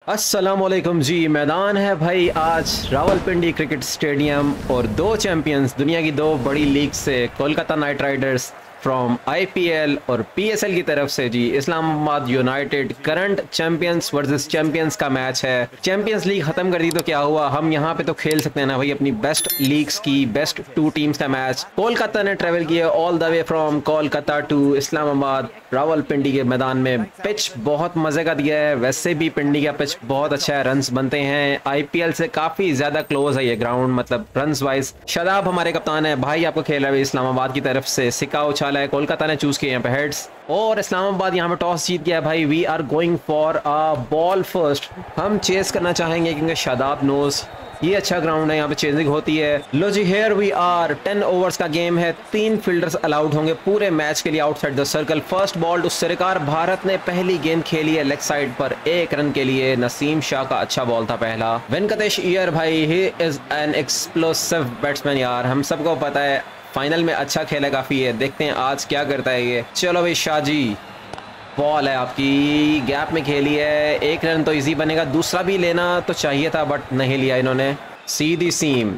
अस्सलामुअलैकुम जी। मैदान है भाई आज रावलपिंडी क्रिकेट स्टेडियम और दो चैंपियंस दुनिया की दो बड़ी लीग से Kolkata knight riders from IPL और पीएसएल की तरफ से जी Islamabad united current champions versus champions का मैच है। चैंपियंस लीग खत्म कर दी तो क्या हुआ, हम यहाँ पे तो खेल सकते हैं ना भाई अपनी बेस्ट लीग्स की बेस्ट टू टीम्स का मैच। कोलकाता ने ट्रेवल किया all the way from Kolkata to Islamabad Rawalpindi के मैदान में। पिच बहुत मजे का दिया है, वैसे भी पिंडी का पिच बहुत अच्छा है, रन्स बनते हैं। आईपीएल से काफी ज्यादा क्लोज है ये ग्राउंड, मतलब रन्स वाइज। शादाब हमारे कप्तान है भाई, आपको खेल रहा है इस्लामाबाद की तरफ से। सिक्का उछाला है, कोलकाता ने चूज किया यहाँ पे हेड्स और इस्लामाबाद यहाँ पे टॉस जीत गया भाई। We are going for a ball first, हम चेस करना चाहेंगे क्योंकि शादाब नोज ये अच्छा ग्राउंड है, यहाँ पे चेजिंग होती है। लो जी हेयर वी आर, 10 ओवर्स का गेम है, 3 फील्डर्स अलाउड होंगे पूरे मैच के लिए outside the circle. First ball to Srikar, Bharat ने पहली गेंद खेली है लेग साइड पर 1 रन के लिए। नसीम शाह का अच्छा बॉल था पहला। वेंकटेश अय्यर भाई he is an explosive batsman यार, हम सबको पता है फाइनल में अच्छा खेला काफी है, देखते हैं आज क्या करता है ये। चलो भाई शाह जी, बॉल है आपकी, गैप में खेली है, 1 रन तो इजी बनेगा, दूसरा भी लेना तो चाहिए था बट नहीं लिया इन्होंने। सीधी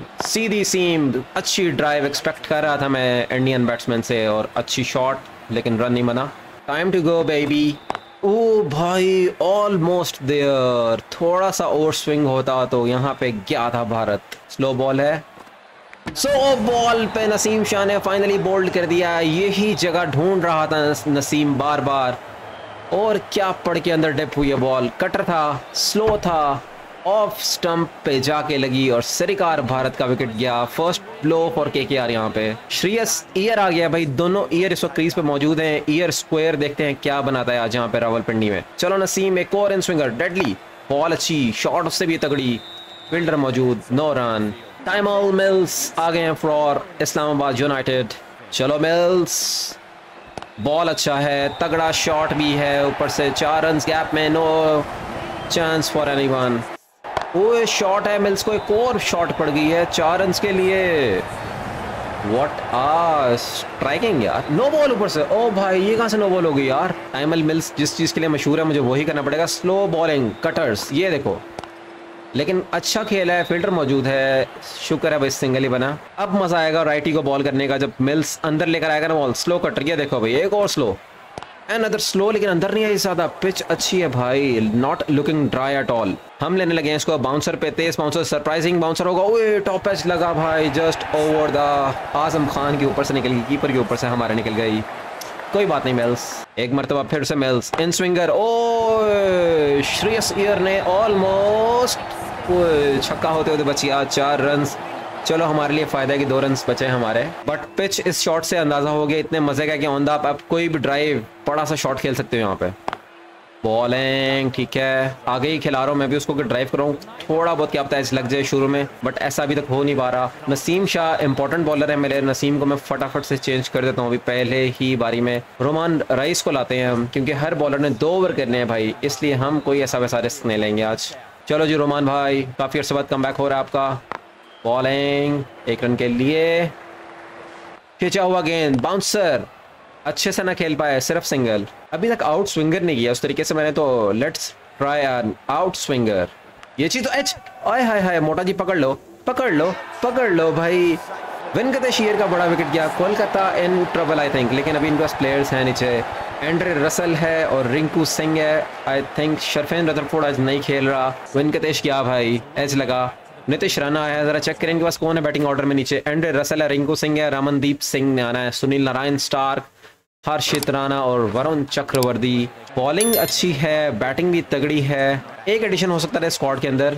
सीम, अच्छी ड्राइव एक्सपेक्ट कर रहा था मैं इंडियन बैट्समैन से और अच्छी शॉट, लेकिन रन नहीं बना। Time to go baby. ओ भाई ऑलमोस्ट देयर, थोड़ा सा ओवर स्विंग होता तो यहाँ पे गया था भारत। स्लो बॉल है, सो बॉल पे नसीम शाह ने फाइनली बोल्ड कर दिया। यही जगह ढूंढ रहा था नसीम बार बार, और क्या पड़ के अंदर डिप हुई है बॉल। कटर था, स्लो था, ऑफ स्टंप पे जाके लगी और सरकार भारत का विकेट गया। First blow for KKR. यहाँ पे श्रेयस अय्यर आ गया भाई, दोनों अय्यर इस वक्त क्रीज पे मौजूद हैं। अय्यर स्क्वायर देखते हैं क्या बनाता है आज यहाँ पे रावलपिंडी में। चलो नसीम, एक और इन स्विंगर, डेडली बॉल, अच्छी शॉट उससे भी तगड़ी, फील्डर मौजूद, 9 रन। टाइमल मिल्स आ गए हैं फॉर इस्लामाबाद यूनाइटेड। चलो मिल्स, बॉल अच्छा है, तगड़ा शॉट भी है, ऊपर से 4 रन गैप में, नो चांस फॉर एनीवन। वो शॉट है मिल्स को, एक और शॉट पड़ गई है 4 रन के लिए। व्हाट आ स्ट्राइकिंग यार, नो बॉल ऊपर से। ओ भाई ये कहां से नो बॉल हो गई यार। टाइमल मिल्स जिस चीज के लिए मशहूर है मुझे वही करना पड़ेगा, स्लो बॉलिंग, कटर्स, ये देखो। लेकिन अच्छा खेल है, फील्डर मौजूद है, शुक्र है भाई सिंगल ही बना। अब मजा आएगा राइटी को बॉल करने का जब मिल्स अंदर लेकर आएगा ना बॉल। स्लो कटर, ये देखो भाई एक और स्लो, अनदर स्लो, लेकिन अंदर नहीं आई ज्यादा। पिच अच्छी है भाई, not looking dry at all. हम लेने लगे हैं इसको बाउंसर पे, तेज बाउंसर, सरप्राइजिंग बाउंसर होगा। ओए टॉप एज लगा भाई, just over the Azam Khan के ऊपर से निकल गई, कीपर के ऊपर से हमारे निकल गई। कोई बात नहीं मिल्स, एक मरतबा फिर से मिल्स इन स्विंगर। ओ श्रेयस अय्यर ने ऑलमोस्ट छक्का होते होते बची आज 4 रन। चलो हमारे लिए फायदा है कि 2 रन बचे हमारे, बट पिच इस शॉट से अंदाजा हो गया इतने मजे का कि ऑन द आप कोई भी ड्राइव बड़ा सा शॉट खेल सकते हो यहाँ पे। बॉलिंग ठीक है, आगे ही खिला रहा हूँ मैं भी उसको कि ड्राइव कराऊँ, थोड़ा बहुत क्या पता है लग जाए शुरू में, बट ऐसा अभी तक हो नहीं पा रहा। नसीम शाह इंपॉर्टेंट बॉलर है मेरे, नसीम को मैं फटाफट से चेंज कर देता हूँ अभी पहले ही बारी में। रोमान रईस को लाते हैं हम, क्योंकि हर बॉलर ने 2 ओवर करने हैं भाई, इसलिए हम कोई ऐसा वैसा रिस्क नहीं लेंगे आज। चलो जी रोमान भाई, काफी अर्से बाद कम बैक हो रहा है आपका। बॉलिंग 1 रन के लिए, खींचा हुआ गेंद, बाउंसर अच्छे से ना खेल पाए, सिर्फ सिंगल। अभी तक आउट स्विंगर नहीं किया उस तरीके से मैंने, तो let's try an outswinger. ये चीज तो एच, आय हाय हाय, मोटा जी पकड़ लो पकड़ लो पकड़ लो भाई। वेंकटेश अय्यर का बड़ा विकेट गया, Kolkata in trouble I think, लेकिन अभी इनके पास प्लेयर्स हैं नीचे। एंड्रे रसल है और रिंकू सिंह है, आई थिंक शरफेन रदरफोर्ड आज नहीं खेल रहा। वेंकटेश क्या भाई, एज लगा। नीतीश राणा है, जरा चेक करें इनके पास कौन है बैटिंग ऑर्डर में नीचे। एंड्रे रसल है, रिंकू सिंह है, रमनदीप सिंह ने आना है, Sunil Narine Starc, Harshit Rana और वरुण चक्रवर्ती। बॉलिंग अच्छी है, बैटिंग भी तगड़ी है। एक एडिशन हो सकता है स्क्वाड के अंदर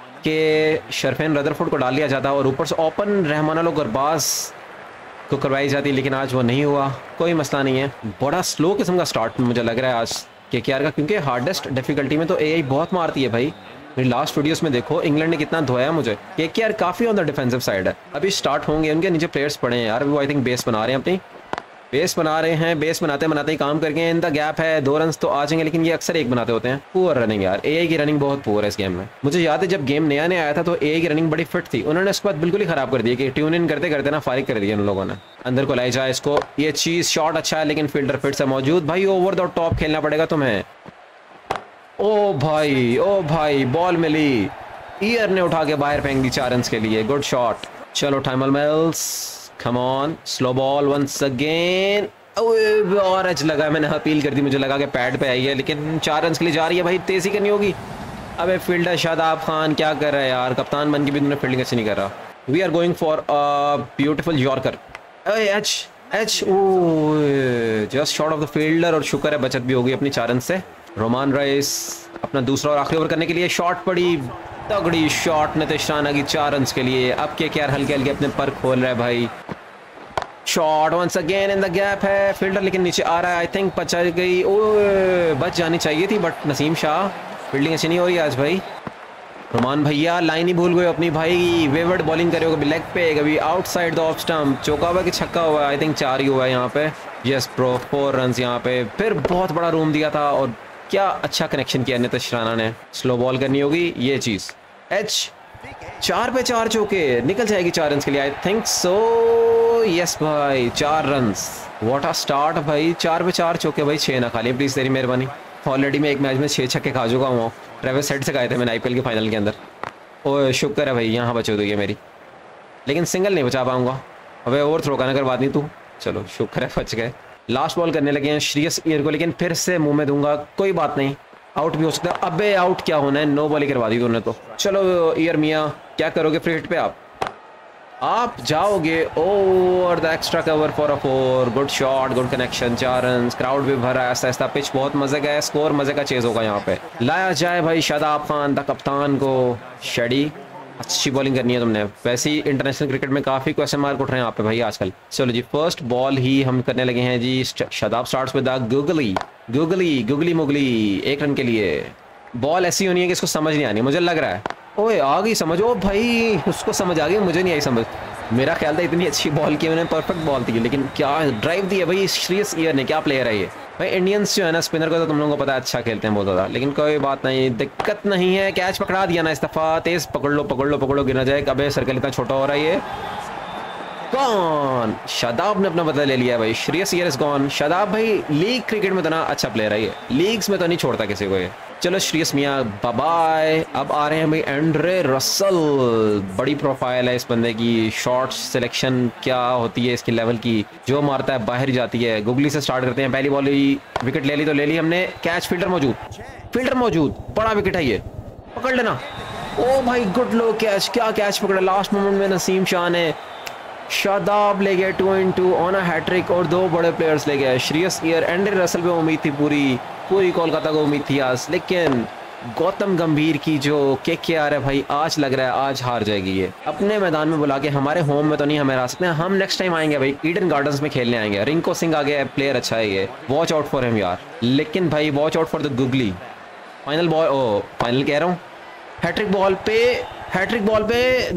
कि शरफेन रदरफोर्ड को डाल लिया जाता और ऊपर से ओपन रहमाना लो गुरबाज को करवाई जाती, लेकिन आज वो नहीं हुआ। कोई मसला नहीं है, बड़ा स्लो किस्म का स्टार्ट मुझे लग रहा है आज केकेआर का, क्योंकि हार्डेस्ट डिफिकल्टी में तो एआई बहुत मारती है भाई। मेरी लास्ट वीडियोस में देखो इंग्लैंड ने कितना धोया मुझे। केकेआर काफी ऑन द डिफेंसिव साइड है। अभी स्टार्ट होंगे, उनके नीचे प्लेयर्स पड़े हैं यार, वो आई थिंक बेस बना रहे हैं अपनी, बेस बना रहे हैं। बेस बनाते बनाते ही काम करके इन द गैप है, 2 रन तो आ जाएंगे, लेकिन ये अक्सर एक बनाते होते हैं। पुअर रनिंग यार, एआई की रनिंग बहुत पुअर है इस गेम में। मुझे याद है जब गेम नया नया आया था तो एआई की रनिंग बड़ी फिट थी, उन्होंने इसके बाद बिल्कुल ही खराब कर दिया कि ट्यून इन करते करते ना फारिग कर दिया उन लोगों ने। अंदर को लाई जाए इसको, ये चीज शॉट अच्छा है लेकिन फील्डर फिट से मौजूद। भाई ओवर द टॉप खेलना पड़ेगा तुम्हें। ओ भाई बॉल मिली, ईयर ने उठा के बाहर फेंक दी 4 रन के लिए। Good shot. चलो Tymal Mills, come on, slow ball once again. और एज लगा, मैंने अपील कर दी, मुझे लगा कि पैड पे आई है, लेकिन 4 रन के लिए जा रही है भाई, तेजी करनी होगी। अबे फील्डर शादाब खान क्या कर रहा है यार, कप्तान बन के भी तुमने फील्डिंग अच्छी नहीं कर रहा। We are going for a beautiful yorker. एच एच, just short of the fielder, और शुक्र है बचत भी होगी अपनी 4 रन से। रोमान रईस अपना दूसरा और आखिरी ओवर करने के लिए, शॉट पड़ी, तगड़ी शॉट नितिश राणा की 4 रन के लिए। अब के हल्के हल्के अपने पर खोल रहा है भाई। Shot once again in the gap है, फील्डर लेकिन नीचे आ रहा है, आई थिंक बच गई। ओ बच जानी चाहिए थी, बट नसीम शाह फील्डिंग अच्छी नहीं हो रही आज भाई। रोमान भैया लाइन ही भूल गए अपनी भाई, वेवर्ड बॉलिंग करे हो, कभी लेग पे, कभी आउटसाइड द ऑफ स्टंप, चौका हुआ कि छक्का हुआ, आई थिंक 4 ही हुआ है यहाँ पे। यस ब्रो, 4 रन यहाँ पे, फिर बहुत बड़ा रूम दिया था और क्या अच्छा कनेक्शन किया नितिश राणा ने। स्लो बॉल करनी होगी ये चीज। एच 4 पे 4 चौके, निकल जाएगी 4 रन के लिए, आई थिंक सो। यस भाई 4 रन, व्हाट अ स्टार्ट भाई। 4 पे 4 चौके भाई, 6 ना खाली प्लीज, तेरी मेहरबानी। ऑलरेडी मैं एक मैच में 6 छक्के खा चुका हूँ, ट्रेविस हेड से खाए थे मैंने आईपीएल के फाइनल के अंदर। ओह शुक्र है भाई यहाँ बचे हुई है मेरी, लेकिन सिंगल नहीं बचा पाऊंगा। अबे ओवर थ्रो का करवा दी तू, चलो शुक्र है बच गए। लास्ट बॉल करने लगे हैं श्रेयस अय्यर को, लेकिन फिर से मुंह में दूंगा, कोई बात नहीं, आउट भी हो सकता है। अबे आउट क्या होना है, नो बॉल ही करवा दी तूने तो। चलो अय्यर मियाँ क्या करोगे फ्री हिट पे, आप जाओगे over the extra cover for a 4। Good shot, good connection, 4 run. Crowd भी भरा है, ऐसा पिच बहुत मजे का है, स्कोर मजे का चेज होगा यहाँ पे। लाया जाए भाई शादाब खान द कप्तान को। शेडी अच्छी बॉलिंग करनी है तुमने, वैसे ही इंटरनेशनल क्रिकेट में काफी क्वेश्चन मार्क उठ रहे हैं यहाँ पे भाई आजकल। चलो जी फर्स्ट बॉल ही हम करने लगे हैं जी। Shadab starts with the googly googly googly मुगली, 1 रन के लिए। बॉल ऐसी होनी है कि इसको समझ नहीं आनी, मुझे लग रहा है। ओए आ गई समझ, ओ भाई उसको समझ आ गई, मुझे नहीं आई समझ। मेरा ख्याल था इतनी अच्छी बॉल की उन्होंने, परफेक्ट बॉल थी, लेकिन क्या ड्राइव दी है भाई श्रेयस अय्यर ने, क्या प्लेयर है ये भाई। इंडियंस जो है ना स्पिनर को तो तुम लोगों को पता है अच्छा खेलते हैं बहुत ज़्यादा, लेकिन कोई बात नहीं, दिक्कत नहीं है। कैच पकड़ा दिया ना इस दफ़ा, तेज पकड़ लो पकड़ लो पकड़ो, गिना जाए। कभी सर्कल इतना छोटा हो रहा है ये। गॉन, शादाब ने अपना बदला ले लिया है भाई, श्रेयस अय्यर इज गॉन। शादाब भाई लीग क्रिकेट में तो ना अच्छा प्लेयर है ये, लीग्स में तो नहीं छोड़ता किसी को ये। चलो श्रेयस मियाँ बाय बाय। अब आ रहे हैं भाई एंड्रे रसल, बड़ी प्रोफाइल है इस बंदे की, शॉट सिलेक्शन क्या होती है इसकी लेवल की, जो मारता है बाहर जाती है। गुगली से स्टार्ट करते हैं, पहली बॉल विकेट ले ली तो ले ली हमने, कैच फील्डर मौजूद, बड़ा विकेट है ये, पकड़ लेना। ओ भाई गुड लो कैच, क्या कैच पकड़ा लास्ट मोमेंट में नसीम शाह ने। शादाब ले गया 2 इन 2 ऑन अ हैट्रिक और 2 बड़े प्लेयर्स ले गए, श्रेयस अय्यर, एंड्रे रसल पे उम्मीद थी, पूरी कोलकाता को उम्मीद थी आज, लेकिन गौतम गंभीर की जो केकेआर है भाई, आज लग रहा है आज हार जाएगी ये। अपने मैदान में बुला के, हमारे होम में तो नहीं हमें हरा सकते, हम नेक्स्ट टाइम आएंगे भाई, ईडन गार्डन्स में खेलने आएंगे। रिंको सिंह आ गया, प्लेयर अच्छा है ये, वॉच आउट फॉर हिम यार। लेकिन भाई watch out for the googly. Final ball, ओ फाइनल कह रहा हूँ, हैट्रिक बॉल पे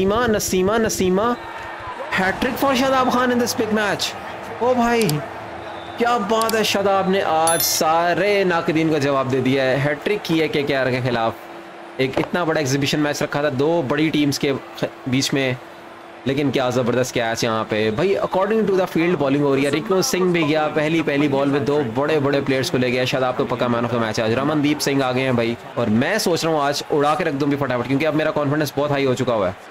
नसीमा hattrick for Shadab Khan in this big match. ओ भाई क्या बात है, शादाब ने आज सारे नाकदीन का जवाब दे दिया है, हैट्रिक की है केकेआर के खिलाफ। एक इतना बड़ा एग्जीबिशन मैच रखा था 2 बड़ी टीम्स के बीच में, लेकिन क्या ज़बरदस्त कैच यहाँ पे भाई। According to the field bowling हो रही है, रिंकू सिंह भी गया पहली बॉल में, 2 बड़े प्लेयर्स को ले गया। शादाब को पक्का मैन ऑफ द मैच है आज। रमनदीप सिंह आ गए हैं भाई, और मैं सोच रहा हूँ आज उड़ा के रख दूँ भी फटाफट, क्योंकि अब मेरा कॉन्फिडेंस बहुत हाई हो चुका हुआ है।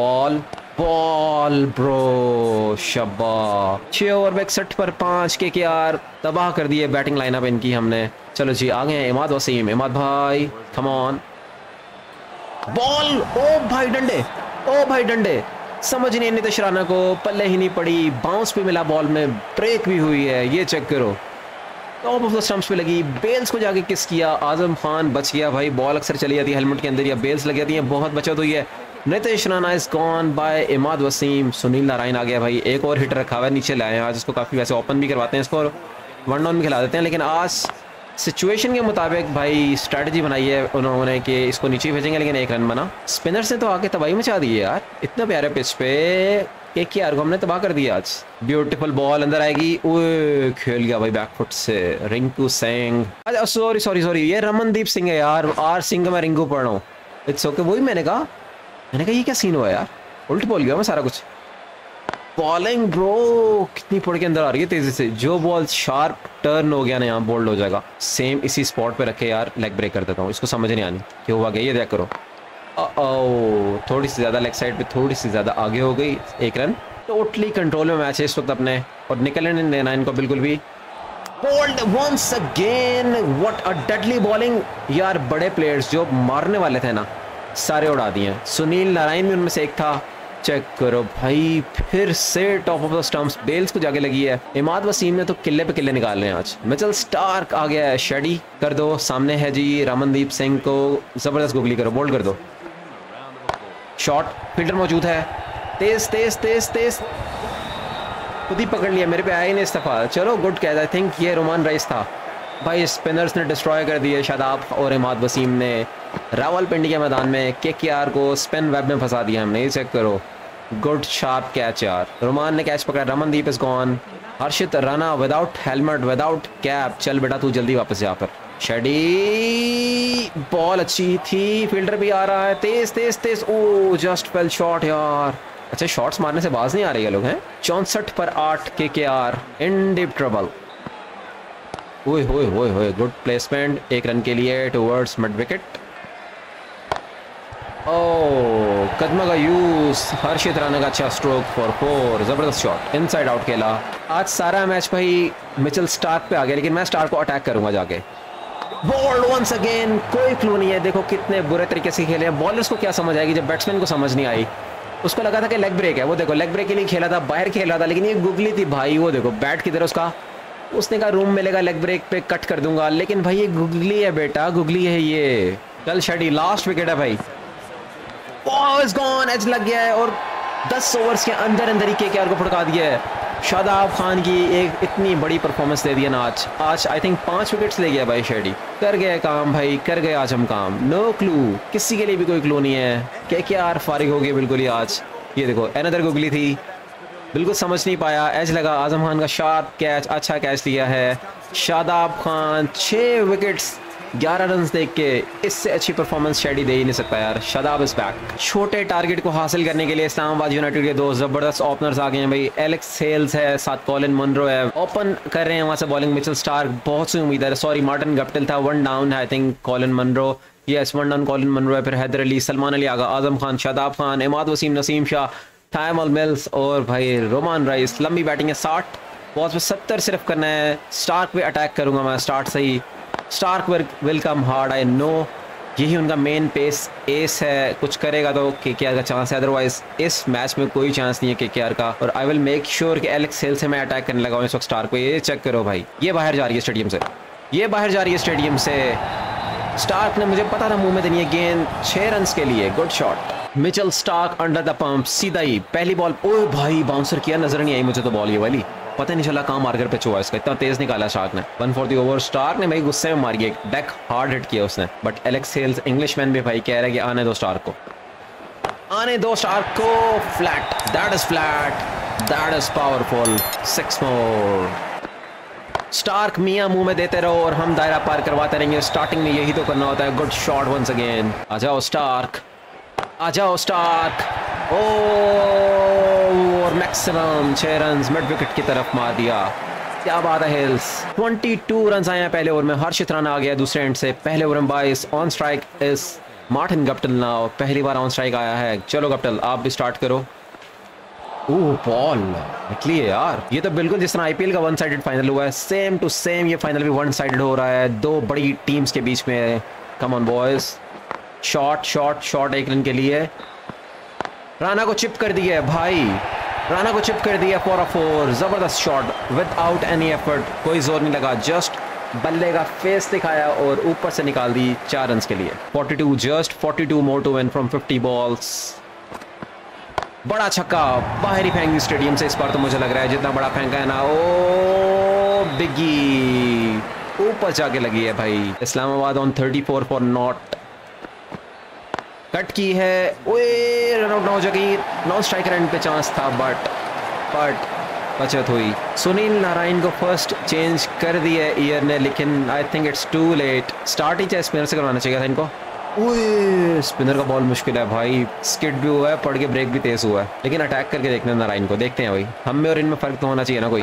बॉल ब्रो, शब्बा 6 ओवर में 61 पर 5 केकेआर तबाह कर दिए बैटिंग लाइनअप इनकी हमने। चलो जी आ गए हैं इमाद वसीम, इमाद भाई कम ऑन, बॉल, ओ भाई डंडे, समझ नहीं नितिश राणा को, पल्ले ही नहीं पड़ी, बाउंस भी मिला बॉल में, ब्रेक भी हुई है, ये चेक करो, टॉप ऑफ द स्टंप्स पे लगी, बेल्स को जाके किस किया, आजम खान बच गया भाई, बॉल अक्सर चली जाती है हेलमेट के अंदर या बेल्स लग जाती हैं, बहुत बचत हुई है। Nitish Rana is gone by Imad Wasim. Sunil Narine आ गया भाई, एक और हिट रखा हुआ है, नीचे लाए हैं आज इसको, काफ़ी वैसे ओपन भी करवाते हैं इसको और 1 डाउन भी खिला देते हैं, लेकिन आज सिचुएशन के मुताबिक भाई स्ट्रैटेजी बनाई है उन्होंने कि इसको नीचे भेजेंगे, लेकिन 1 रन बना। स्पिनर्स ने तो आके तबाही मचा दी है यार, इतना प्यारे पिच पे केकेआर को हमने तबाह कर दिया आज। ब्यूटीफुल बॉल अंदर आएगी, ओए खेल गया भाई बैकफुट से रिंकू सिंह। अच्छा सॉरी ये रमनदीप सिंह है यार, आर सिंह का मैं रिंकू पढ़ रहा हूँ। इट्स ओके, वही मैंने कहा ये क्या सीन हुआ यार, उल्ट बोल गया मैं सारा कुछ। बॉलिंग ब्रो कितनी पड़ के अंदर आ रही है तेजी से। जो बॉल शार्प टर्न हो गया ना यहाँ बोल्ड हो जाएगा। सेम इसी स्पॉट पे रखे यार, लेग ब्रेक कर देता हूँ। इसको समझ नहीं आनी कि हुआ गया, ये देख करो। थोड़ी सी ज़्यादा लेग साइड पे, थोड़ी सी ज़्यादा आगे हो गई। 1 रन। टोटली कंट्रोल में मैच है इस वक्त अपने, और निकलने नहीं देना इनको बिल्कुल भी। Bowled once again, what a deadly bowling यार। बड़े प्लेयर्स जो मारने वाले थे ना सारे उड़ा दिए। सुनील नारायण भी उनमें से एक था। चेक करो भाई, फिर से top of the stumps bails को जाके लगी है। इमाद वसीम ने तो किले पे किले निकाल रहे हैं आज। मिचेल स्टार्क आ गया है। शेडी कर दो, सामने है जी रमनदीप सिंह को जबरदस्त गुगली करो, बोल्ड कर दो। शॉट, फील्डर मौजूद है। तेज तेज तेज तेज, खुद ही पकड़ लिया, मेरे पे आया ही नहीं इस्तीफा। चलो गुड कैच, आई थिंक ये रोमान राइस था भाई। स्पिनर्स ने डिस्ट्रॉय कर दिए शादाब और इमाद वसीम ने। रावलपिंडी के मैदान में केकेआर को स्पिन वेब में फंसा दिया हमने। ये चेक करो, गुड शार्प कैच यार। रोमान ने कैच पकड़ा, Ramandeep is gone. Harshit Rana without helmet without cap, चल बेटा तू जल्दी वापस जा पर। शेडी, बॉल अच्छी थी, फील्डर भी आ रहा है। तेज तेज तेज, ओ जस्ट फेल शॉट यार। अच्छा, शॉट्स मारने से बाज नहीं आ रहे ये लोग हैं। 64 पर 8 केकेआर इन डीप ट्रबल। ओए होए होए होए, गुड प्लेसमेंट 1 रन के लिए टुवर्ड्स मिड विकेट। ओह, कदमा का यूज, हर्षित राणा का अच्छा स्ट्रोक फॉर 4, जबरदस्त शॉट, इनसाइड आउट खेला। आज सारा मैच भाई मिचेल स्टार्क पे आ गया, लेकिन मैं स्टार्क को अटैक करूंगा जाके। बॉल्ड वंस अगेन, कोई क्लू नहीं है। देखो कितने बुरे तरीके से खेले हैं। बॉलर्स को क्या समझ आएगी जब बैट्समैन को समझ नहीं आई। उसको लगा था कि लेग ब्रेक है, वो देखो लेग ब्रेक के लिए खेला था, बाहर खेल रहा था, लेकिन ये गुगली थी भाई। वो देखो बैट की तरह उसका, उसने कहा रूम मिलेगा लेग ब्रेक पे कट कर दूंगा, लेकिन भाई ये गुगली है बेटा, गुगली है ये। कल शेडी लास्ट विकेट है भाई। बॉल इज गॉन, एज लग गया है और 10 ओवर्स के अंदर अंदर ही केकेआर को फटका दिया है। शादाब खान की एक इतनी बड़ी परफॉर्मेंस दे दी है ना आज आई थिंक 5 विकेट्स ले गया भाई शेडी। कर गए काम भाई, कर गए आज हम काम। नो क्लू, किसी के लिए भी कोई क्लू नहीं है। केकेआर फारिग हो गए बिल्कुल ही आज। ये देखो अनदर गुगली थी, बिल्कुल समझ नहीं पाया। एज लगा, आजम खान का शार्प कैच, अच्छा कैच लिया है शादाब खान। 6 विकेट्स 11 रन देख के इससे अच्छी परफॉर्मेंस शेडी दे ही नहीं सकता यार। Shadab is back. छोटे टारगेट को हासिल करने के लिए इस्लामाबाद यूनाइटेड के 2 जबरदस्त ओपनर्स आ गए हैं भाई। एलेक्स हेल्स है, साथ कॉलिन मनरो है। ओपन कर रहे हैं वहां से बॉलिंग मिचेल स्टार्क, बहुत सी उम्मीद है। सॉरी, मार्टिन गप्टिल था, 1 डाउन है I think Colin Munro. Yes, 1 down Colin Munro है। फिर हैदर अली, सलमान अली आगा, आजम खान, शादाब खान, इमाद वसीम, नसीम शाह, थायमल मिल्स और भाई रोमान राइस। लंबी बैटिंग है, 60 बॉल्स पे 70 सिर्फ करना है। स्टार्क पे अटैक करूंगा मैं स्टार्ट से ही। Starc will come hard, I know. यही उनका मेन पेस एस है, कुछ करेगा तो केकेआर का चांस है, अदरवाइज इस मैच में कोई चांस नहीं है केकेआर का। और आई विल मेक श्योर कि एलेक्स हेल से मैं अटैक करने लगा हूँ इस वक्त स्टार्क को। ये चेक करो भाई, ये बाहर जा रही है स्टेडियम से, ये बाहर जा रही है स्टेडियम से। स्टार्क ने, मुझे पता था मुंह में देनी है गेंद 6 रन के लिए। Good shot Mitchell Starc under the pump, सीधा ही पहली बॉल। ओए भाई बाउंसर किया, नजर नहीं आई मुझे तो बॉल ये वाली, पता नहीं चला कहाँ मार्कर पे छुआ इसका, इतना तेज निकाला स्टार्क ने। 1 for the ओवर। स्टार्क ने भाई गुस्से में मारी, एक डेक हार्ड हिट किया उसने, बट एलेक्स हेल्स इंग्लिशमैन भी भाई कह रहा है कि आने दो स्टार्क को, आने दो स्टार्क को। Flat, that is flat, that is powerful. 6 more। Starc मियां मुंह में देते रहो और हम दायरा पार करवाते रहेंगे। स्टार्टिंग में यही तो करना होता है। Good shot once again. आ जाओ स्टार्क, आ जाओ स्टार्क। और मैक्सिमम 6 रन मिड विकेट की तरफ मार दिया। क्या बात है हिल्स। 22 रन आए हैं पहले ओवर में। हर्षित राणा आ गया दूसरे एंड से। पहले ओवर में 22। On strike is Martin Guptill now, पहली बार ऑन स्ट्राइक आया है। चलो गप्टिल आप भी स्टार्ट करो। ओह बॉल निकली है यार, ये तो बिल्कुल जिस तरह आईपीएल का 1 साइडेड फाइनल हुआ है, सेम टू सेम ये फाइनल भी 1 साइडेड हो रहा है, 2 बड़ी टीम्स के बीच में। Come on boys. Shot shot shot 1 run के लिए। राणा को चिप कर दिया भाई, राणा को चिप कर दिया फॉर अ 4। जबरदस्त शॉट विदाउट एनी एफर्ट, कोई जोर नहीं लगा, जस्ट बल्ले का फेस दिखाया और ऊपर से निकाल दी 4 रन के लिए। 42, just 42 more to win from 50 balls. बड़ा छक्का बाहर ही फेंक दी स्टेडियम से इस बार तो मुझे लग रहा है, जितना बड़ा फेंका है ना। ओ बिगी ऊपर जाके लगी है भाई। Islamabad on 34 for nought. Cut की है, ओए रन आउट हो जाएगी। नॉन स्ट्राइकर एंड पे चांस था बट बचत हुई। सुनील नारायण को फर्स्ट चेंज कर दिया ईयर ने, लेकिन I think it's too late. Start ही चाहे स्पिनर से करवाना चाहिए था इनको। ओए स्पिनर का बॉल मुश्किल है भाई, स्किड भी हुआ है, पड़ के ब्रेक भी तेज हुआ है, लेकिन अटैक करके देखते हैं नारायण को, देखते हैं भाई हम में और इनमें फर्क तो होना चाहिए ना कोई।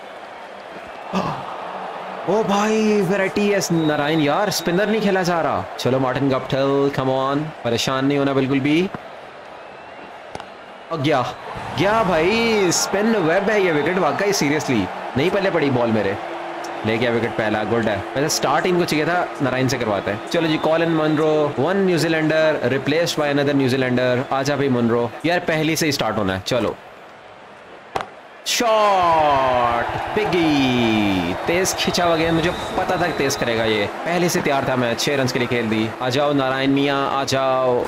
ओ भाई वैरायटी है नारायण यार, स्पिनर नहीं खेला जा रहा। चलो मार्टिन गप्टिल कम ऑन, परेशान नहीं होना बिल्कुल भी। गया गया भाई, स्पिन वेब है ये विकेट, वाकई सीरियसली नहीं पहले पड़ी बॉल मेरे, ले गया विकेट पहला, गुड है। वैसे स्टार्ट इनको चाहिए था, नारायण से करवाते हैं। चलो जी Colin Munro, one New Zealander replaced by another New Zealander. आजा भाई मुनरो, यार पहली से ही स्टार्ट होना है। चलो शॉट बिगी, तेज खिंचा हुआ गेंद, मुझे पता था कि तेज करेगा ये, पहले से तैयार था मैं। 6 रन के लिए खेल दी। आ जाओ नारायण मियाँ आ जाओ।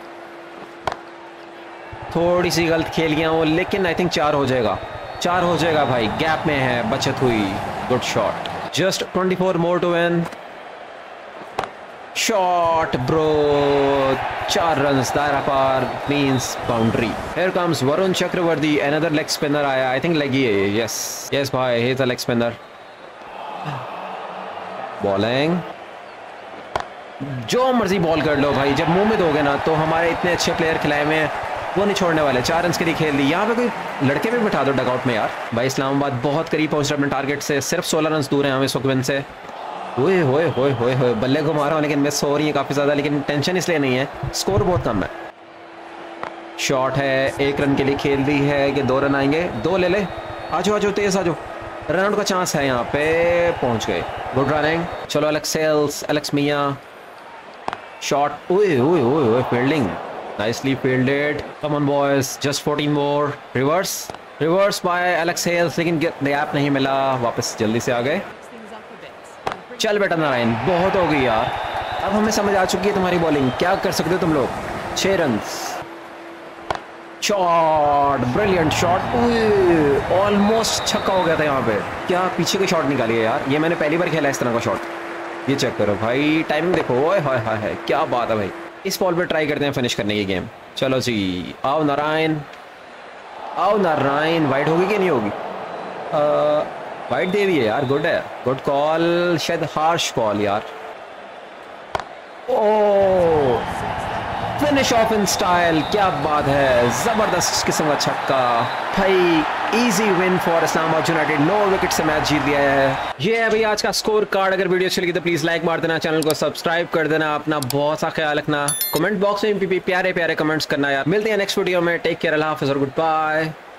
थोड़ी सी गलत खेल गया हूँ, लेकिन आई थिंक 4 हो जाएगा, 4 हो जाएगा भाई, गैप में है, बचत हुई। Good shot, just 24 more to win. Shot bro, 4 run, दायरा पार, means boundary. Here comes Varun Chakravarthy, another leg spinner आया, आई थिंक लेग ही है। यस यस भाई, he is a leg spinner. Bowling, जो मर्जी बॉल कर लो भाई, जब मुंह में दोगे ना तो हमारे इतने अच्छे प्लेयर खिलाए में वो नहीं छोड़ने वाले। 4 रन के लिए खेल दी। यहाँ पे कोई लड़के भी बिठा दो डगआउट में यार। भाई इस्लामाबाद बहुत करीब पहुंच रहा है अपने टारगेट से, सिर्फ 16 रन दूर हैं हमें इस वक्त विन से। ओए होए होए होए होए, बल्ले को मारा हूं लेकिन मिस हो रही है काफ़ी ज़्यादा, लेकिन टेंशन इसलिए नहीं है, स्कोर बहुत कम है। शॉट है, 1 रन के लिए खेल दी है कि 2 रन आएंगे, 2 ले ले। आ जाओ तेज आ जाओ, रन आउट का चांस है यहाँ पे, पहुँच गए। Good running. चलो एलेक्स सेल्स, एलेक्स मियाँ, शॉट, ओए ओए ओए ओए, fielding nicely fielded, come on boys, just 14 more, reverse by Alex Hales, लेकिन गैप नहीं मिला, वापस जल्दी से आ गए। चल बेटा नारायण, बहुत हो गई यार, अब हमें समझ आ चुकी है तुम्हारी बॉलिंग, क्या कर सकते हो तुम लोग। 6 run. Shot, brilliant shot, almost छक्का हो गया था यहाँ पे। क्या पीछे की शॉट निकाली है यार, ये मैंने पहली बार खेला इस तरह का शॉट। ये चेक करो भाई, टाइमिंग देखो, ओए हाय हाय हाय, क्या बात है भाई। इस बॉल पे ट्राई करते हैं फिनिश करने की गेम। चलो जी आओ नारायण, आओ नारायण। वाइड होगी कि नहीं होगी? वाइड दे दी है यार, गुड है, गुड कॉल, शायद हार्श कॉल यार। Oh finish off in style, क्या बात है, जबरदस्त किस्म का छक्का भाई। Easy win for Islamabad United, 9 wicket से मैच जीत गया है। ये है भाई आज का स्कोर कार्ड। अगर वीडियो अच्छी लगी तो प्लीज लाइक मार देना, चैनल को सब्सक्राइब कर देना, अपना बहुत सा ख्याल रखना, कमेंट बॉक्स में भी प्यारे प्यारे कमेंट्स करना यार। मिलते हैं नेक्स्ट वीडियो में, टेक केयर, अल्लाह हाफिज़ और गुड बाय।